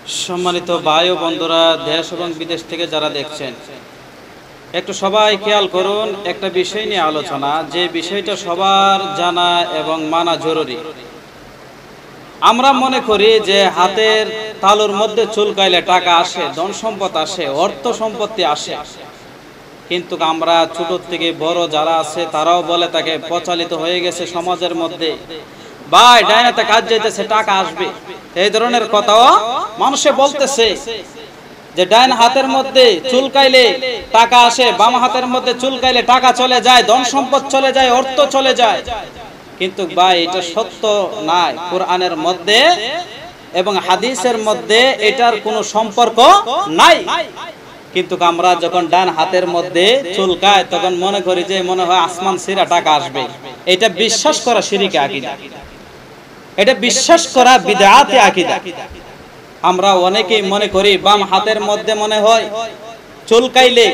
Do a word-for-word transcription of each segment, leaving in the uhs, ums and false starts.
সম্মানিত ভাই ও বন্ধুরা, দেশ এবং বিদেশ থেকে যারা দেখছেন, একটু সবাই খেয়াল করুন। একটা বিষয় নিয়ে আলোচনা, যে বিষয়টা সবার জানা এবং মানা জরুরি। আমরা মনে করি যে হাতের তালুর মধ্যে চুলকাইলে টাকা আসে, ধন সম্পদ আসে, অর্থ সম্পত্তি আসে। কিন্তু আমরা ছোট থেকে বড় যারা আছে তারাও বলে তাকে প্রচলিত হয়ে গেছে সমাজের মধ্যে, ভাই ডাইনাতে কাজ যাইতেছে টাকা আসবে, এই ধরনের কথাও মানুষে বলতেছে যে ডাইন হাতের মধ্যে চুলকাইলে টাকা আসে, বাম হাতের মধ্যে চুলকাইলে টাকা চলে যায়, ধন সম্পদ চলে যায়, অর্থ চলে যায়। কিন্তু ভাই এটা সত্য নয়। কোরআনের মধ্যে এবং হাদিসের মধ্যে এটার কোনো সম্পর্ক নাই। কিন্তু আমরা যখন ডান হাতের মধ্যে চুলকায় তখন মনে করি যে মনে হয় আসমান ছিঁড়া টাকা আসবে। এটা বিশ্বাস করা শিরকে আকীদা, এটা বিশ্বাস করা বিদআতে আকীদা। আমরা অনেকেই মনে করি বাম হাতের মধ্যে মনে হয় চুলকাইলে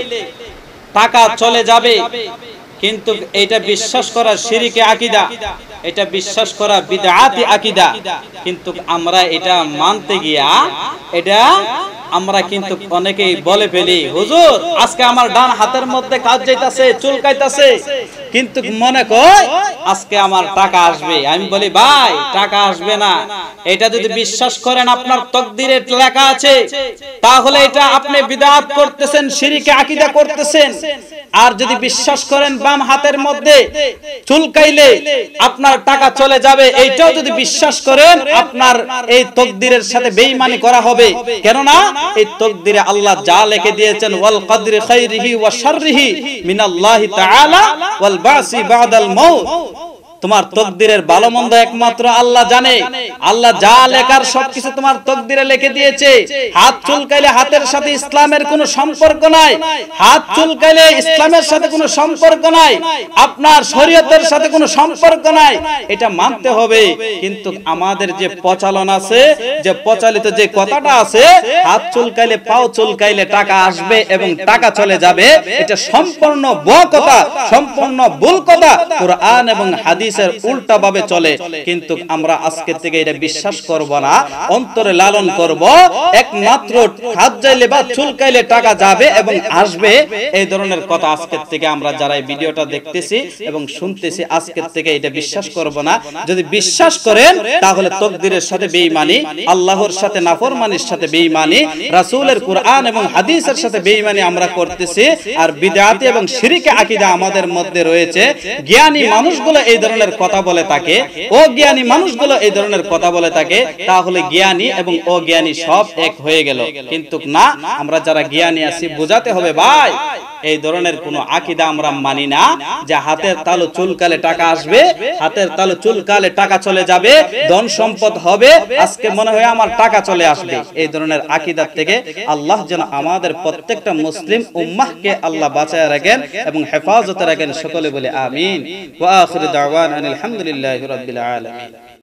টাকা চলে যাবে, কিন্তু এটা বিশ্বাস করা শিরকে আকীদা, এটা বিশ্বাস করা বিদআতে আকীদা। কিন্তু আমরা এটা মানতে গিয়া এটা আমরা কিন্তু অনেকেই বলে ফেলি, হুজুর আজকে আমার ডান হাতের মধ্যে কাজ যাইতাছে, চুলকাইতাছে, কিন্তু মনে কয় আজকে আমার টাকা আসবে। আমি বলি ভাই টাকা আসবে না, এটা যদি বিশ্বাস করেন আপনার তকদিরে লেখা আছে, তাহলে এটা আপনি বিদআত করতেছেন, শিরকে আকীদা করতেছেন। আর যদি বিশ্বাস করেন বাম হাতের মধ্যে চুলকাইলে আপনার টাকা চলে যাবে, এইটাও যদি বিশ্বাস করেন আপনার এই তকদিরের সাথে বেঈমানি করা হবে। কেননা এই তকদিরে আল্লাহ যা লিখে দিয়েছেন, ওয়াল কদরি খাইরিহি ওয়া শাররিহি মিনাল্লাহি তাআলা ওয়াল বাসি বাদাল মাউত। তোমার তকদিরের ভালো মন্দ একমাত্র আল্লাহ জানে। আল্লাহ যা লেখার সবকিছু তোমার তকদিরে লিখে দিয়েছে। হাত চুলকাইলে হাতের সাথে ইসলামের কোনো সম্পর্ক নাই, হাত চুলকাইলে ইসলামের সাথে কোনো সম্পর্ক নাই, আপনার শরীয়তের সাথে কোনো সম্পর্ক নাই, এটা মানতে হবে। কিন্তু আমাদের যে প্রচলন আছে, যে প্রচলিত যে কথাটা আছে, হাত চুলকাইলে পাও চুলকাইলে টাকা আসবে এবং টাকা চলে যাবে, এটা সম্পূর্ণ ভুয়া কথা, সম্পূর্ণ ভুল কথা। কোরআন এবং হাদিস উল্টা ভাবে চলে। কিন্তু আমরা আজকে থেকে এটা বিশ্বাস করব না, অন্তরে লালন করব একমাত্র হাত যাইলে বা চুলকাইলে টাকা যাবে এবং আসবে, এই ধরনের কথা আজকে থেকে আমরা যারা এই ভিডিওটা দেখতেছি এবং শুনতেছি আজকে থেকে এটা বিশ্বাস করব না। যদি বিশ্বাস করেন তাহলে তকদিরের সাথে বেঈমানি, আল্লাহর সাথে নাফরমানির সাথে বেঈমানি, রাসূলের কোরআন এবং হাদিসের সাথে বেঈমানি আমরা করতেছি। আর বিদআত এবং শিরকে আকীদা আমাদের মধ্যে রয়েছে। জ্ঞানী মানুষগুলো এই ধরনের কথা বলে থাকে, অজ্ঞানী মানুষগুলো এই ধরনের কথা বলে থাকে, তাহলে জ্ঞানী এবং অজ্ঞানী সব এক হয়ে গেল। কিন্তু না, আমরা যারা জ্ঞানী আছি বোঝাতে হবে ভাই এই ধরনের কোন আকীদা আমরা মানি না যে হাতের তালু চুলকালে টাকা আসবে, হাতের তালু চুলকালে টাকা চলে যাবে, ধন সম্পদ হবে, আজকে মনে হয় আমার টাকা চলে আসবে। এই ধরনের আকীদা থেকে আল্লাহ যেন আমাদের প্রত্যেকটা মুসলিম উম্মাহকে আল্লাহ বাঁচায় রাখেন এবং হেফাজতে রাখেন। সকলে বলে আমিন। ওয়া আখিরু দাওয়ানা আলহামদুলিল্লাহি রাব্বিল আলামিন।